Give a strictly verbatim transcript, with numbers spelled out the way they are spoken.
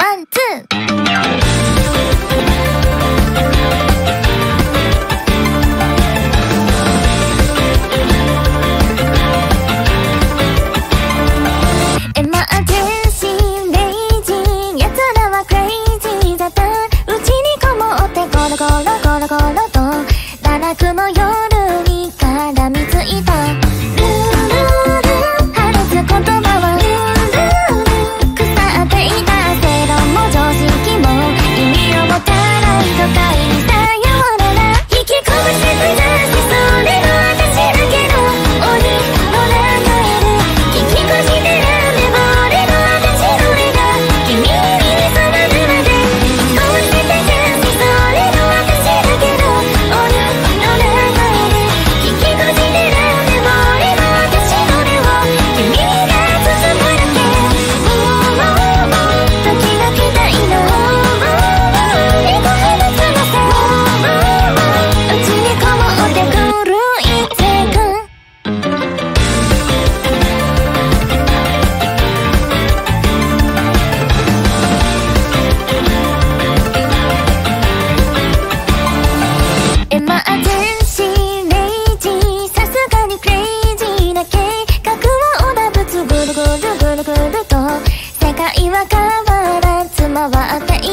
ワンツー。ゴロゴロゴロゴロと堕落の夜に絡みついた。ルールル話す言葉はルールル腐っていた。正論も常識も意味を持たない都会にさようなら。引きこぶせずざしそれの私だけど鬼の中へで聞きこじてるんでも俺の私の目が君に染まるまでこぶせてざしそれの世界は変わらず回っている。